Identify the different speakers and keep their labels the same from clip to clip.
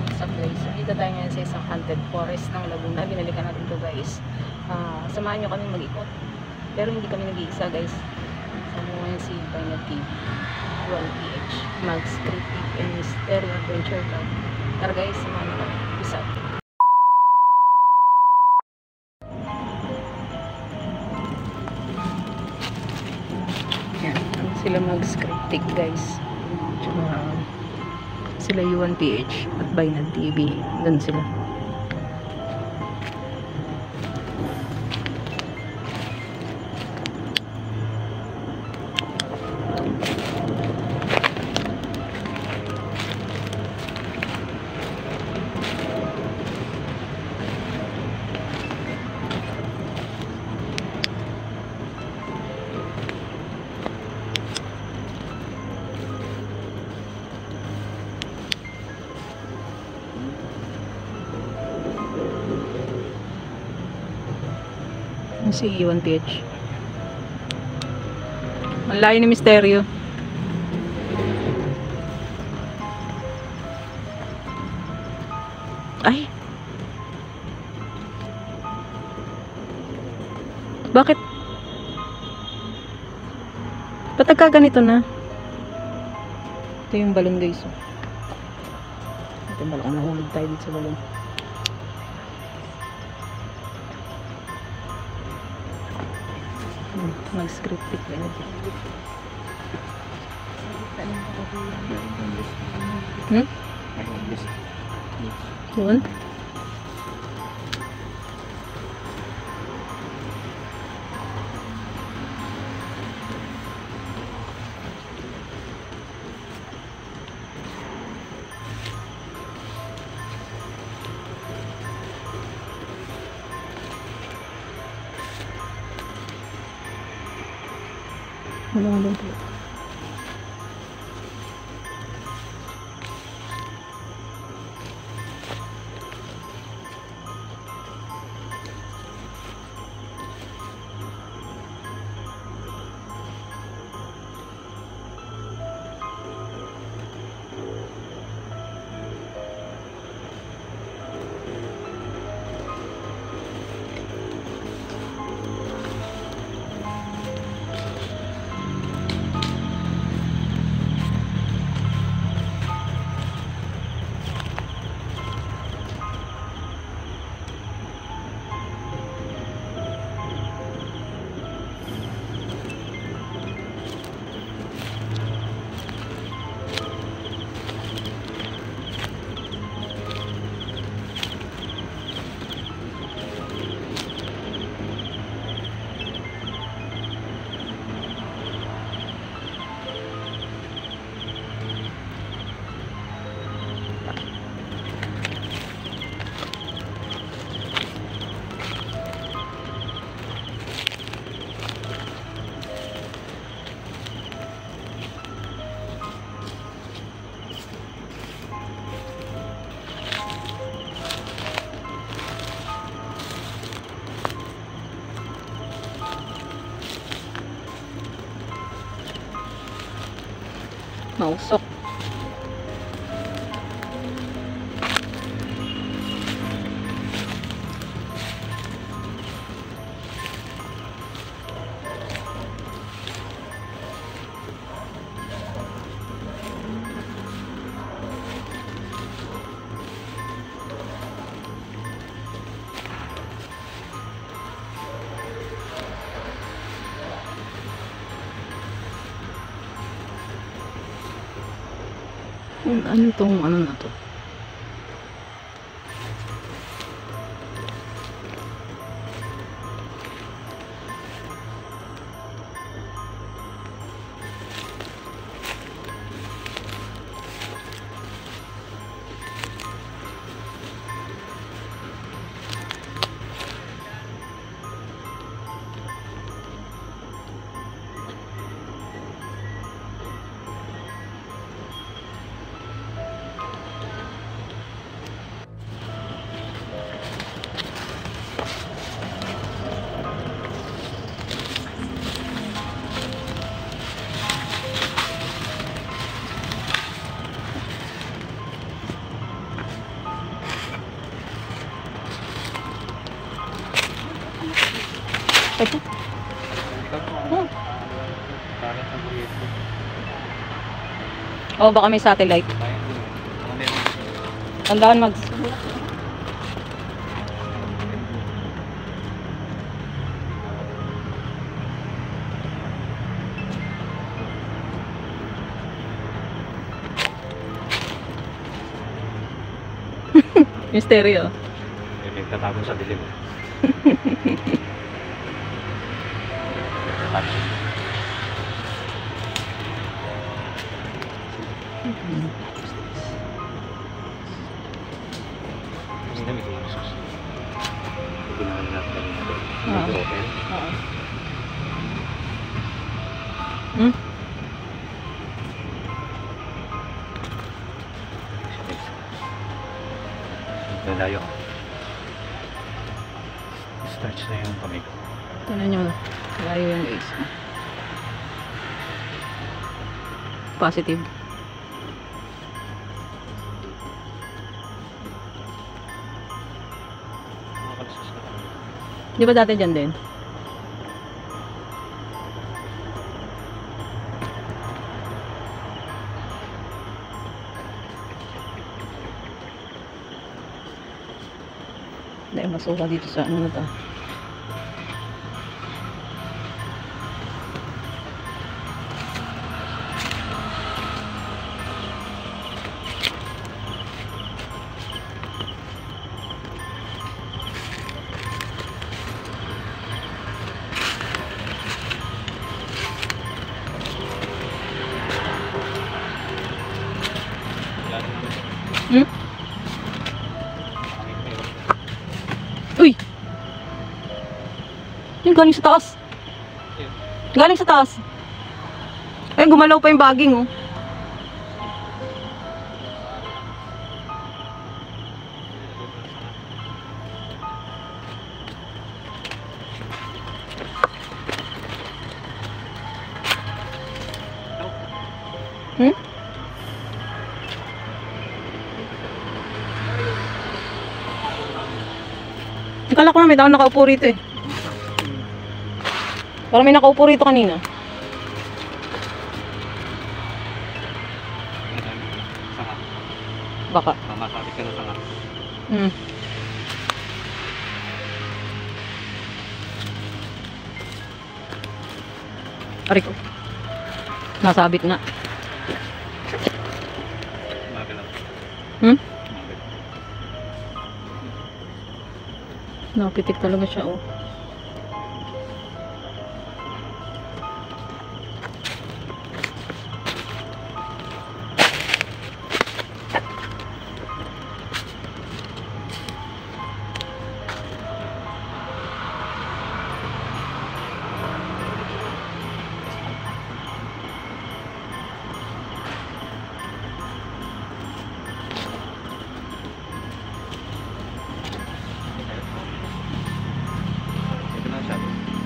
Speaker 1: what's up guys? Dito tayo ngayon sa isang haunted forest ng Laguna. Binalikan natin to guys. Samahan nyo kami mag-ikot. Pero hindi kami nag-iisa guys. Sama mo ngayon si Pinat TV 1PH Mags Creative and Mystery Adventure Vlog. Tara guys, samahan nyo kami. Peace out. Yan. Sila Mags Creative guys. Sila U1PH at Binad TV. Doon sila. Si U1PH. Ang layo ni Misteryo. Ay! Bakit? Ba't nagkaganito na? Ito yung balon guys. Ito yung balon. Nahulog tayo dito sa balon. Mag-scripted ka na dito. Yun? Wala lang po. Mausok. Ano tong ano na to? Ito. Oh. Oh, baka may satellite. Tandaan mag... Yung stereo.
Speaker 2: May tatago sa dilim.
Speaker 1: Hmm?
Speaker 2: Layo. Stretch na yung kamay ko.
Speaker 1: Tignan nyo. Layo yung guys. Positive. Di ba dati dyan din? Dahil masuka dito sa ano na to. Hmm? Uy! Yung galing sa taas. Galing sa taas. Ayun, gumalaw pa yung baging, oh. Hmm? Akala ko na may tao nakaupo rito eh. Parang may nakaupo rito kanina.
Speaker 2: Sanga.
Speaker 1: Baka.
Speaker 2: Mamasakit ka na sanga.
Speaker 1: Hmm. Aray ko. Nasabit nga.
Speaker 2: Magalaw.
Speaker 1: Hmm?
Speaker 2: Magalaw.
Speaker 1: Napitik talaga siya, oh.
Speaker 2: Ito na siya.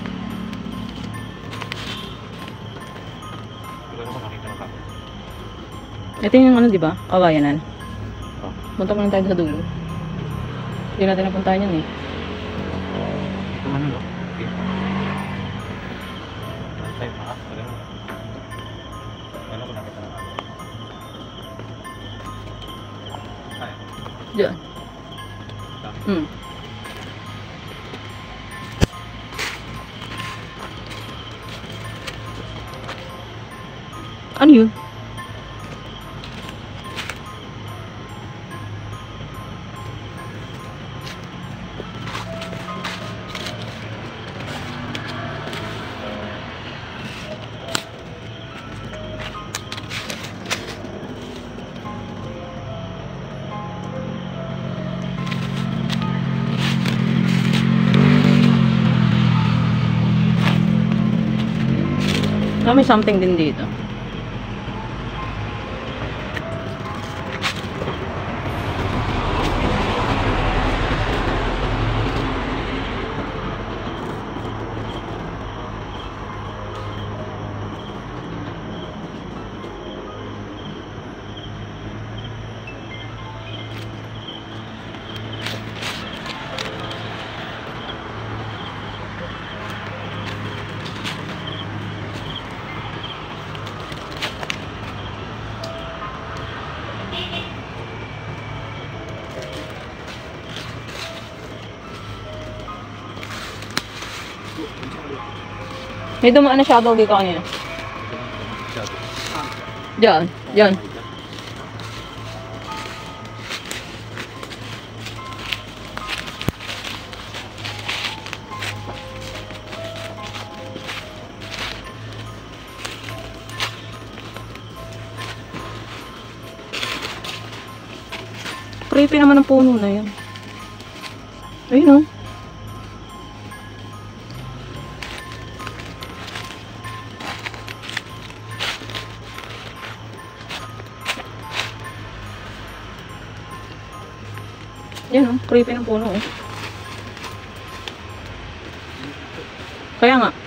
Speaker 2: Siguro ko nakita na ako.
Speaker 1: Ito yung ano, di ba? Kawayanan.
Speaker 2: Oh.
Speaker 1: Punta mo lang tayo sa dulo. Hindi natin napuntahan yan eh.
Speaker 2: Ito man no? Okay. Tayo mga. Ano ko nakita na ako. Ay.
Speaker 1: Diyan. Hmm. Ano yun? May something din dito. May dumaan na shadow dito kanina. Diyan, diyan. Creepy naman ang puno na yun. Ayun, oh. Yan, oh. Creepy ng puno, oh. Kaya nga.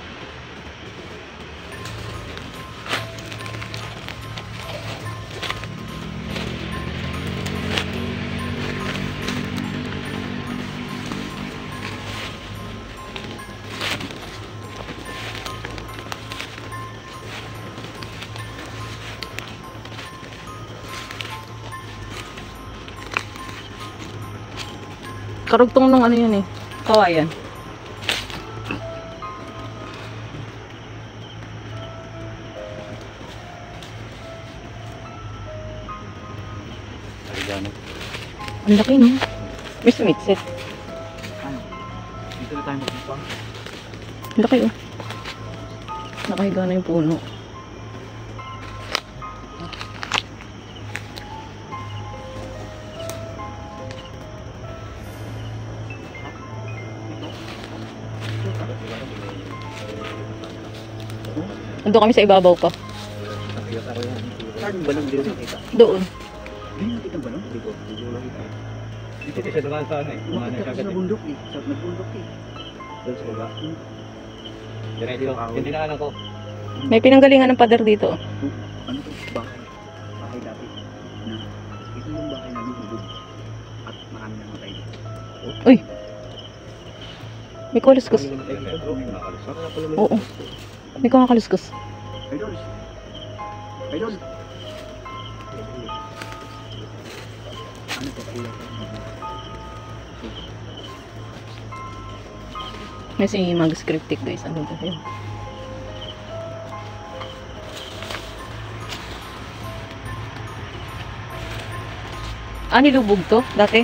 Speaker 1: Karugtong ng ano yun eh. Kawayan. Ang laki, no? May sumitsit.
Speaker 2: Ano? Dito na tayo magpapang.
Speaker 1: Ang laki, oh. Nakahiga na yung puno. Nandun kami sa ibabaw pa.
Speaker 2: Saan yung balong dito nakita?
Speaker 1: Doon.
Speaker 2: Hindi nakita ang balong? Dito. Dito nakita. Dito siya dumaan sa ano eh. Umakit kasi sa bundok eh. Sa nagbundok eh. Doon sa baba. Diretso. Yung dinaanan ko.
Speaker 1: May pinanggalingan ng pader dito.
Speaker 2: Ano to? Bahay. Bahay dati. Na ito yung bahay namin hubog. At marami na matay dito.
Speaker 1: Uy! May kaluskus. Oo. May kumakaluskus.
Speaker 2: Idol! Idol! Ano to?
Speaker 1: May si Magus Cryptic guys. Ano ba yun? Ah, nilubog to dati?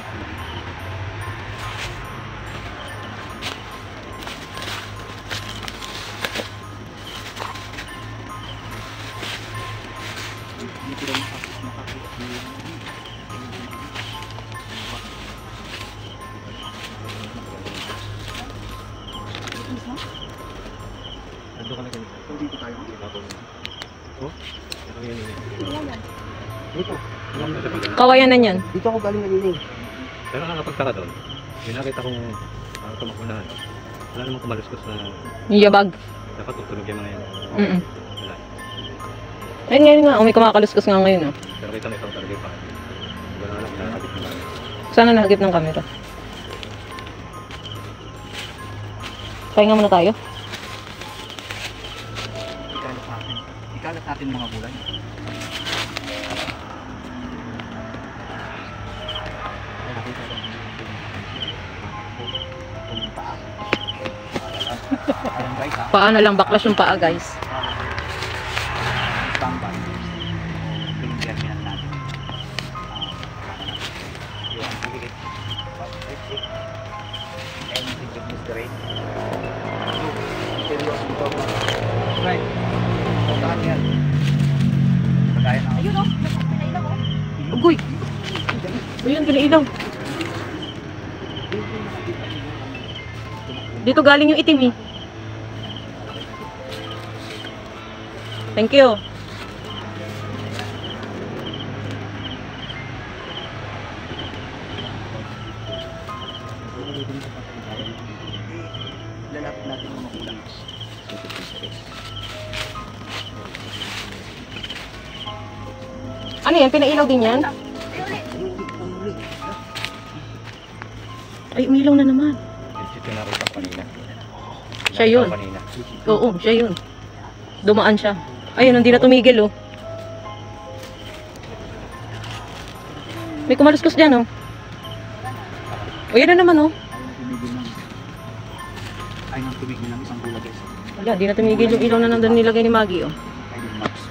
Speaker 2: Dito tayo. Oh? Dito.
Speaker 1: Kawayan na yan.
Speaker 2: Dito ako galing kanina eh. Pero nakapagtaka doon. Yung nakita kong tumakbo na ano. Wala namang kumaluskos na
Speaker 1: Yung yabag.
Speaker 2: dapat tutunog yung mga yan. Wala.
Speaker 1: Ayun ngayon nga. May kumakaluskus nga ngayon. Oh.
Speaker 2: Pero kita ito talaga yung pahay. Wala na nakakabit na lang.
Speaker 1: Sana nahagip ng camera. Pahinga muna tayo.
Speaker 2: Ikalat natin. Ikalat natin mga bulan.
Speaker 1: Paa na lang. Baklas yung paa guys.
Speaker 2: Tambay. Pinigyan natin. Yung higit. And higit Mr. Ray. Right. Puntahan yan. Pagkain ako.
Speaker 3: Ayun o, pinailaw o.
Speaker 1: Ugoy! Ayun, pinailaw. Dito galing yung itim eh. Thank you.
Speaker 2: Lalapit natin yung magulang.
Speaker 1: Ano yan? Pinailaw din yan? Ay, umilaw na naman.
Speaker 2: Ito nakita ko kanina.
Speaker 1: Siya yun.
Speaker 2: Kanina.
Speaker 1: Oo, siya yun. Dumaan siya. Ayun, hindi na tumigil oh. May kumaluskos dyan, oh. O, yan na naman, oh.
Speaker 2: Ay, nang tumigil ng isang bola guys.
Speaker 1: Wala, di na tumigil yung ilaw na nandun nilagay ni Maggie, oh.
Speaker 2: Ay, yung max.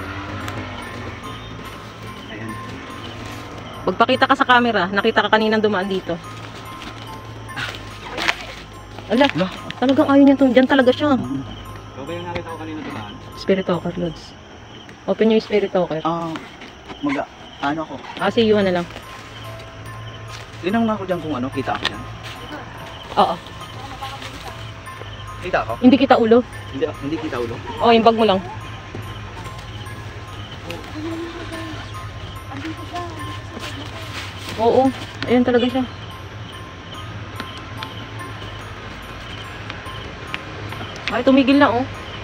Speaker 2: Ayan.
Speaker 1: Pagpakita ka sa camera, nakita ka kaninang dumaan dito. Ala, talagang ayaw niya to. Diyan talaga siya.
Speaker 2: So ba yung nakita ko kanina dumaan?
Speaker 1: Spirit talker, Lods. Open yung spirit talker.
Speaker 2: Ano ako?
Speaker 1: Kasi yun na lang.
Speaker 2: Tinanong ako dyan kung ano, kita ako dyan.
Speaker 1: Oo.
Speaker 2: Kita ako?
Speaker 1: Hindi kita ulo.
Speaker 2: Hindi kita ulo.
Speaker 1: Oo, yung bag mo lang. Oo. Ayun talaga siya. Ay, tumigil na, oh.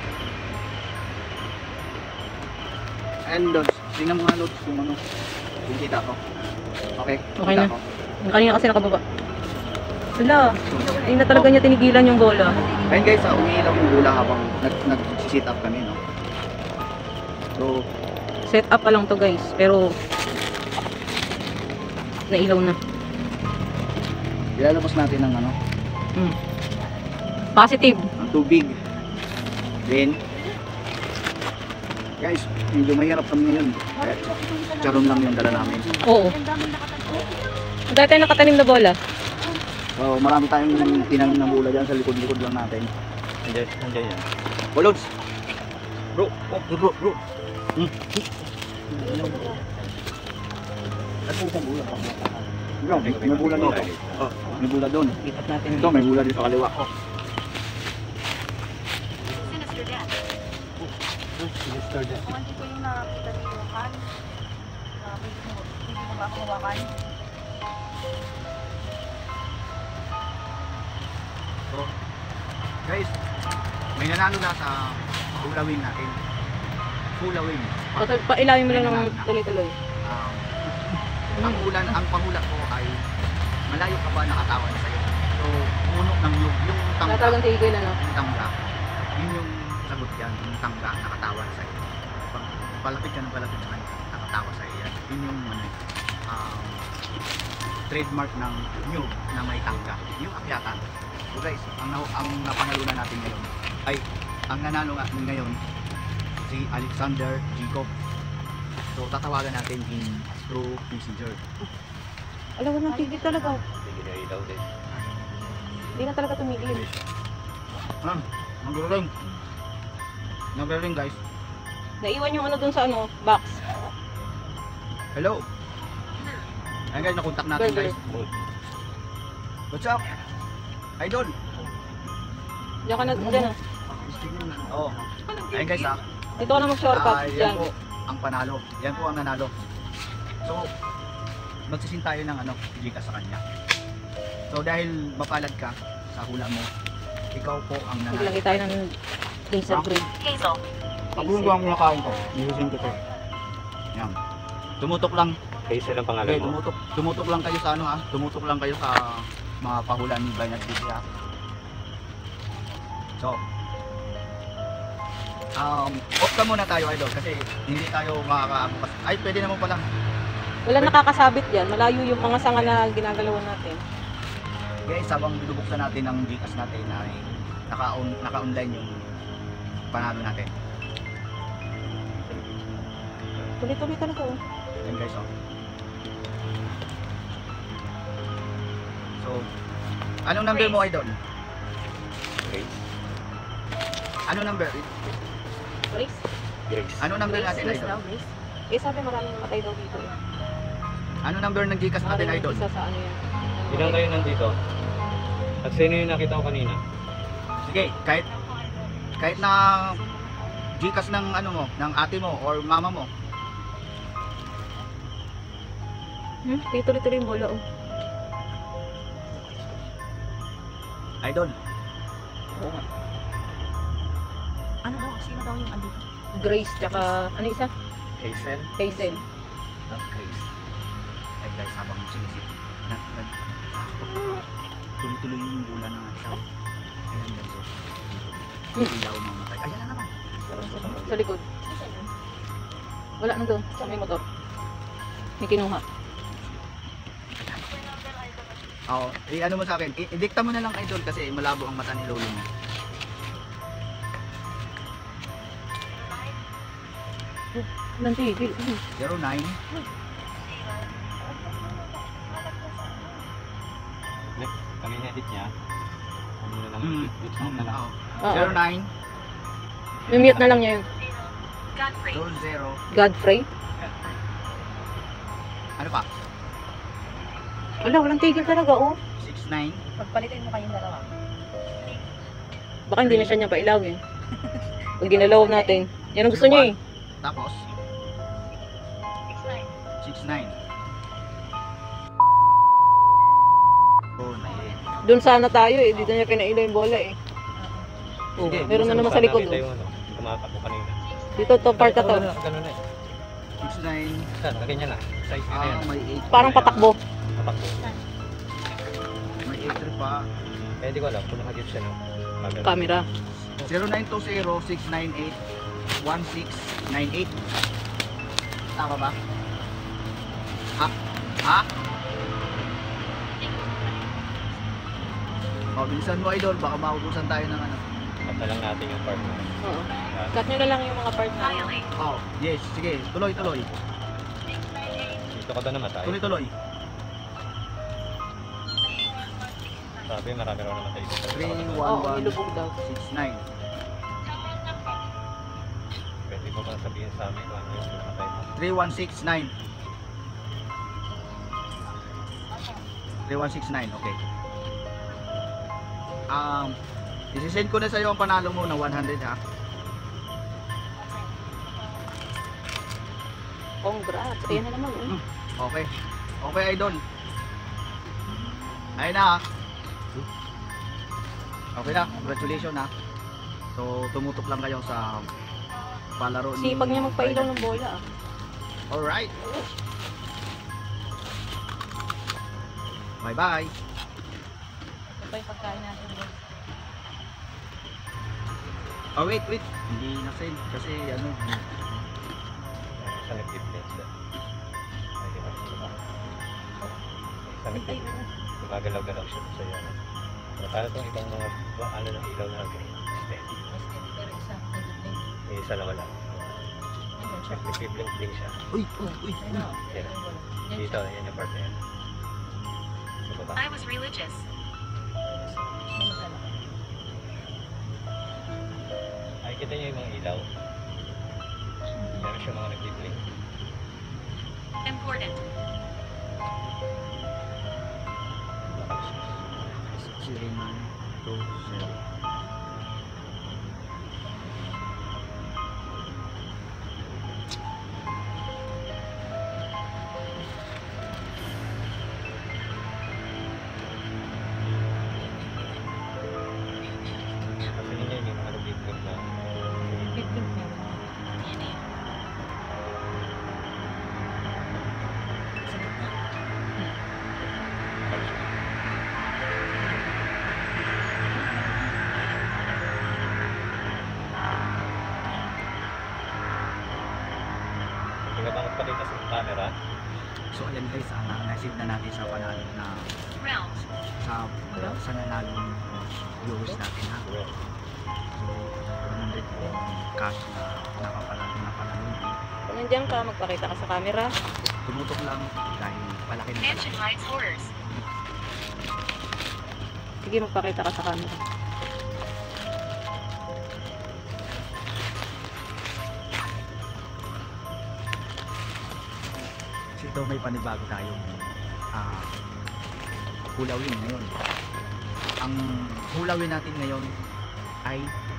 Speaker 2: And Lods, tingnan mo nga Lods kung ano. Kung kita ako. Okay?
Speaker 1: Okay
Speaker 2: Kita
Speaker 1: na.
Speaker 2: ako.
Speaker 1: Kanina kasi nakababa. Wala. Hindi na talaga niya tinigilan yung bola.
Speaker 2: Ayun guys, umiilaw yung bola habang nag-sit up kami, no? So,
Speaker 1: Set up pa lang to, guys. Pero nailaw na.
Speaker 2: ilalabas natin ng ano,
Speaker 1: Hmm. Positive.
Speaker 2: ang tubig. Then, guys, medyo mahirap kami ngayon. Kaya, charon lang yung dala namin.
Speaker 1: Oo. Dahil tayo nakatanim na bola.
Speaker 2: So, marami tayong tinanim na bola dyan sa likod-likod lang natin. Nandiyan yan. Oh, Lods! Bro! Bro! Bro, may bola doon. Oh, may bola doon.
Speaker 1: Lipat natin.
Speaker 2: Ito, may bola dito sa kaliwa. Oh.
Speaker 3: Sinister yan. Hindi ko yung nakakita ni Johan. Hindi mo ba ako hawakan?
Speaker 2: So, guys, may nanalo na sa hula win natin. Hula win.
Speaker 1: Pailawin mo lang ng tuloy-tuloy.
Speaker 2: Ang panghula ko ay malayo ka ba nakatawan sa'yo? So, puno ng yung
Speaker 1: Wala
Speaker 2: tangga.
Speaker 1: talagang tigil, ano?
Speaker 2: Yung tangga. Yun yung sagot yan. Yung tangga nakatawan sa'yo. Palapit ka ng palapit sa kanya. Nakatawa sa'yo yan. Yun yung trademark ng new na may tangga. Yung akyatan. So guys, ang napanalunan natin ngayon ay ang nanalo ngayon si Alexander Jacob. So tatawagan natin through messenger.
Speaker 1: Alam mo nang tigil talaga.
Speaker 2: Sige na ilaw din.
Speaker 1: Hindi na talaga tumigil.
Speaker 2: Nagre-ring guys.
Speaker 1: Naiwan yung ano dun sa ano, box.
Speaker 2: Hello. Ayun guys, nakontak natin
Speaker 1: Burger.
Speaker 2: guys. What's up? Idol.
Speaker 1: Diyan ka na, dyan ah.
Speaker 2: Oh. Ayun guys ah.
Speaker 1: Dito ka na mag-shortcut.
Speaker 2: Yan
Speaker 1: Dyan.
Speaker 2: po ang panalo. Yan po ang nanalo. So, magsisin tayo ng ano, Gcash sa kanya. So, dahil mapalad ka sa hula mo, ikaw po ang nanalo.
Speaker 1: Maglagay tayo ng laser green.
Speaker 3: Hazel.
Speaker 2: Pagulong ko ang nakain ko, nilusin ko to. Yan. Tumutok lang.
Speaker 4: Hazel ang pangalan
Speaker 2: Okay,
Speaker 4: mo.
Speaker 2: tumutok lang kayo sa ano ha. Tumutok lang kayo sa mga pahula ni Bernard City ha. So, off ka muna tayo idol kasi hindi tayo makakabukas. Ay, pwede naman pala.
Speaker 1: Wala nakakasabit dyan. Malayo yung mga sanga na ginagalawan natin.
Speaker 2: Guys, habang binubuksan natin ang Gcash natin ay naka-online yung panalo natin.
Speaker 1: Tuloy-tuloy talaga oh.
Speaker 2: Yan guys, oh. So, anong number mo idol?
Speaker 4: Grace.
Speaker 2: Anong number?
Speaker 1: Grace?
Speaker 4: Grace.
Speaker 2: Anong number natin
Speaker 1: Grace
Speaker 2: idol?
Speaker 1: daw, Grace. Eh sabi maraming namatay daw dito eh.
Speaker 2: Anong number ng Gcash natin
Speaker 1: Maraming
Speaker 2: idol?
Speaker 1: isa sa ano yan.
Speaker 4: Ilan kayo nandito? At sino yung nakita ko kanina?
Speaker 2: Sige, kahit na Gcash ng ano mo, ng ate mo or mama mo.
Speaker 1: Tuloy-tuloy yung bola oh.
Speaker 2: Idol.
Speaker 1: Oo nga.
Speaker 3: Ano daw? Sino daw yung andito?
Speaker 1: Grace tsaka ano isa?
Speaker 4: Hazel?
Speaker 1: Hazel.
Speaker 2: Love Grace. Ay guys, habang sinisip. Tuloy-tuloy yung bola ng isaw. Ayan guys. Ilaw ng matay. Ayan na naman.
Speaker 1: Sa likod. Wala nang doon. Sa may motor. May kinuha.
Speaker 2: Oo, ano mo sa akin, idikta mo na lang idol kasi malabo ang mata ni lolo mo.
Speaker 1: Nantigil.
Speaker 2: 09
Speaker 4: Kami na-edit niya. Ano na lang, edit sound na lang.
Speaker 2: Oo. 09
Speaker 1: Mimute na lang niya yun.
Speaker 2: 20
Speaker 1: Godfrey.
Speaker 2: ano pa?
Speaker 1: Wala, walang tigil talaga, oh.
Speaker 2: 69
Speaker 3: Pagpalitin mo kayong dalawa.
Speaker 1: Baka hindi na siya niya pailaw eh. Pag ginalaw natin. Yan ang gusto niya eh.
Speaker 2: tapos 69 oh, naiin.
Speaker 1: Doon sana tayo eh. Dito niya pinailaw yung bola eh. Oh,
Speaker 2: Sige,
Speaker 1: meron na naman sa likod.
Speaker 4: Nakita
Speaker 1: Oh.
Speaker 4: yung ano, tumatakbo kanina.
Speaker 1: Dito, to part na to.
Speaker 4: Ganun na eh.
Speaker 2: 69
Speaker 4: Saan? Ganyan na. Size na yan.
Speaker 2: may 8
Speaker 1: Parang patakbo.
Speaker 4: Patakbo.
Speaker 2: may 8 pa.
Speaker 4: Eh, di ko alam kung nakagit siya no.
Speaker 1: Camera.
Speaker 2: 0920-698-1698 tama ba? Ha? Ha? O, bilisan mo idol, baka maubusan tayo ng ano.
Speaker 4: Cut na lang natin yung part na.
Speaker 1: Oo. Cut nyo na lang yung mga part na.
Speaker 2: Oh, yes, sige, tuloy.
Speaker 4: Dito ka ba namatay?
Speaker 2: Tuloy.
Speaker 4: Sabi, marami raw namatay dito.
Speaker 1: 'Oo, ilubog daw.
Speaker 2: 31169
Speaker 4: Pwede mo bang sabihin sa amin kung ano yung namatay mo?
Speaker 2: 3169 3169, okay. Isisend ko na sa iyo ang panalo mo na 100 ha.
Speaker 1: Congrats. Ayan na naman. Eh.
Speaker 2: Okay. Okay, idol. Ayun na ha. Okay na, congratulations ha. So, tumutok lang kayo sa palaro ni...
Speaker 1: Sipag niya magpailaw ng bola ah.
Speaker 2: Alright. Bye-bye.
Speaker 3: Ito pa yung pagkain natin.
Speaker 2: Oh, wait. Hindi na-send kasi ano...
Speaker 4: Sa nag-defense ba? Ay, di ba? Sa nag-defense. Gumagalaw-galaw siya sa iyo. Pero paano itong ibang mga ano ng ilaw na steady? May isa na wala. Nag-blink siya.
Speaker 2: Uy.
Speaker 4: Yan. Dito, yan yung part na yan. Ito ba?
Speaker 5: I was religious.
Speaker 4: Ay, kita niyo yung mga ilaw. Meron siya mga nag-blink.
Speaker 5: Important.
Speaker 2: Siriman 20.
Speaker 4: Kasi ninyo yung mga nag-blink na. Hindi ka ba magpakita sa camera?
Speaker 2: So ayan guys, na-save na natin sa panalo na
Speaker 5: Round.
Speaker 2: sa nanalong viewers natin ha.
Speaker 4: Well,
Speaker 2: So 100 cash na napapalalo.
Speaker 1: Kung nandiyan ka, magpakita ka sa camera.
Speaker 2: Tumutok lang dahil palaki na
Speaker 5: Mansion hides horrors.
Speaker 1: Sige, magpakita ka sa camera.
Speaker 2: Kasi ito may panibago tayong hulawin ngayon. Ang hulawin natin ngayon ay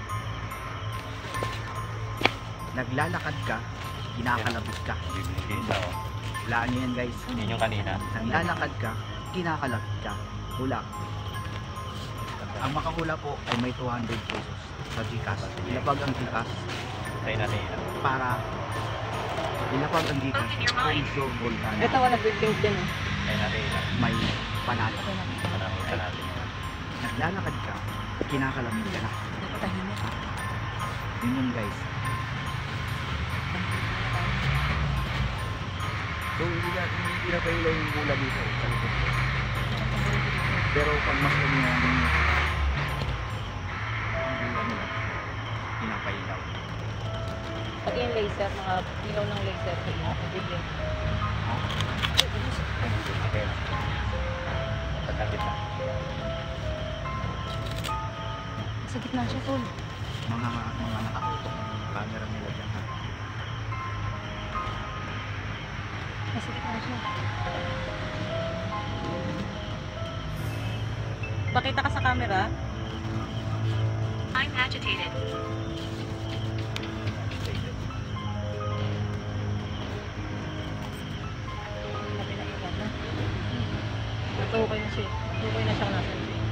Speaker 2: naglalakad ka, kinakalabot ka.
Speaker 4: bibigay siya oh.
Speaker 2: Hulaan nyo yan guys.
Speaker 4: Yun yung kanina.
Speaker 2: Naglalakad ka, kinakalabot ka. Hula. Ang makahula po ay may 200 pesos sa Gcash. Ilapag ang Gcash
Speaker 4: Tayo natin yun.
Speaker 2: para ilapag ang Gcash kung sure ball ka na
Speaker 1: Ito, wala nag-blink din eh.
Speaker 4: Tayo natin yun.
Speaker 2: may panalo.
Speaker 4: Parang isa natin yun.
Speaker 2: Naglalakad ka, kinakalabot ka na. Yun yun guys. So hindi na pailaw yung bola dito sa likod. Pero pag mas ano yung pinapailaw.
Speaker 1: Pati yung laser, mga ilaw ng laser, bibling.
Speaker 4: Okay. Pagkakit na.
Speaker 3: Sa gitna siya, tol.
Speaker 2: Mga nakatutok ng camera nila dyan ha.
Speaker 3: Nasa gitna siya. Pakita ka sa camera.
Speaker 5: I'm agitated.
Speaker 3: Pinaiwan na.
Speaker 1: Natukoy na siya. Natukoy na siya kung nasan siya.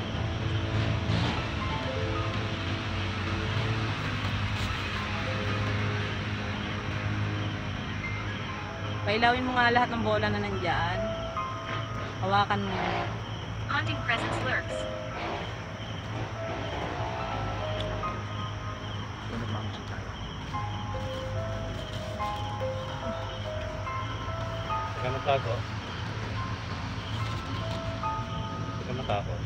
Speaker 3: Pailawin mo nga lahat ng bola na nandyan. Hawakan mo.
Speaker 5: Haunting presence lurks.
Speaker 2: So nagmamasok tayo.
Speaker 4: Huwag ka matago. Huwag ka matakot.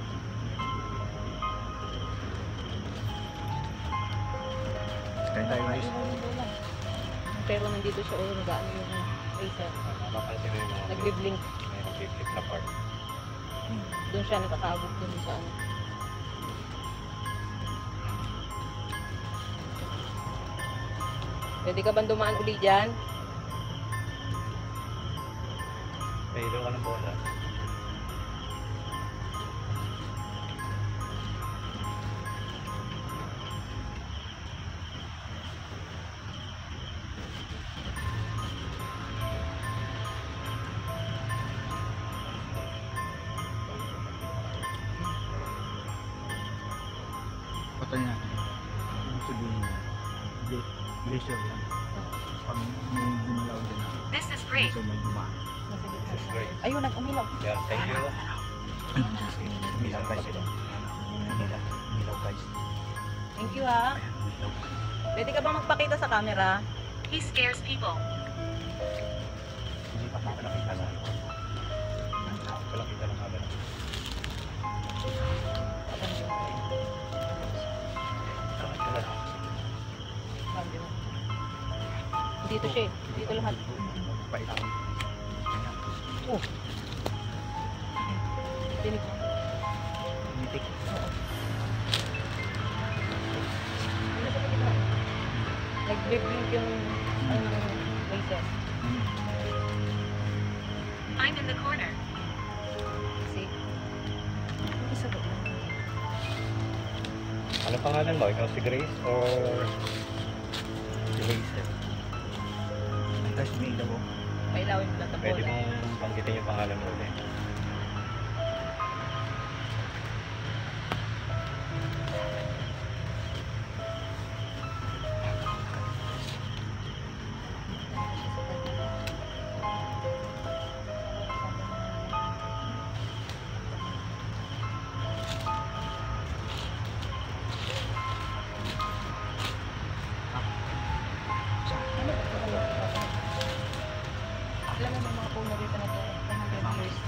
Speaker 2: Kaya tayo guys.
Speaker 1: Pero nandito siya, nag-ano yung laser.
Speaker 4: Mapapansin mo yung mga
Speaker 1: Nagbiblink.
Speaker 4: may nagbiblink na part.
Speaker 1: Doon siya nakakabot doon sa ano. Pwede ka bang dumaan uli dyan?
Speaker 4: May ilaw ka ng bola.
Speaker 2: Patay natin. Ibig sabihin na, laser lang. Pag may gumalaw din na,
Speaker 5: This is great.
Speaker 2: so may dumaan.
Speaker 1: Nasa gitna
Speaker 4: This is
Speaker 1: siya.
Speaker 4: great.
Speaker 3: Ayun, nag-umilaw.
Speaker 4: Yeah, thank you.
Speaker 2: Umilaw guys. Umilaw guys.
Speaker 3: Thank you, ha.
Speaker 2: Ayan, umilaw.
Speaker 3: Pwede ka bang magpakita sa camera?
Speaker 5: He scares people.
Speaker 2: Hindi pa nakakita sa
Speaker 4: Walang kita ng habang.
Speaker 1: Dito siya eh. Dito lahat.
Speaker 2: Pailaw.
Speaker 1: Oh. Dinig mo.
Speaker 2: Nitik.
Speaker 1: Nag-blink yung ano, laser.
Speaker 5: I'm in the corner.
Speaker 1: See?
Speaker 3: Isa ba?
Speaker 4: Ano pangalan mo? Ikaw si Grace or si Hazel?
Speaker 2: Guys, umilaw oh.
Speaker 1: Pailawin mo lang ang
Speaker 4: Pwede
Speaker 1: bola.
Speaker 4: mong banggitin yung pangalan mo ulit.
Speaker 1: Alam mo may mga puno rito na to. 100 years.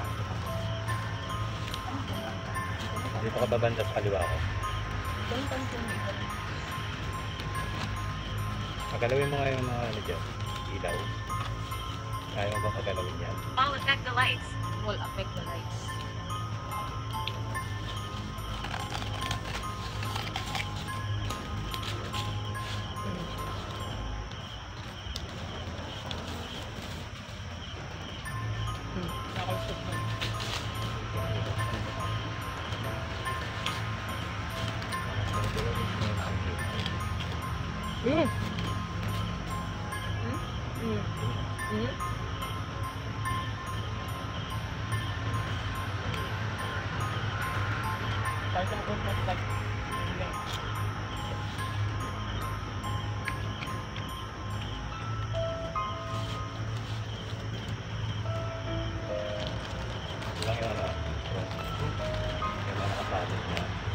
Speaker 4: Dito ka babanda sa kaliwa ko.
Speaker 1: Doon pa ito nito.
Speaker 4: Pagalawin mo nga yung mga ano dyan, ilaw. Kaya mo ba pagalawin yan?
Speaker 5: I'll affect the lights.
Speaker 1: Will affect the lights. Nakausap mo.
Speaker 4: Lang yung ano, yung mga nakasalit niya.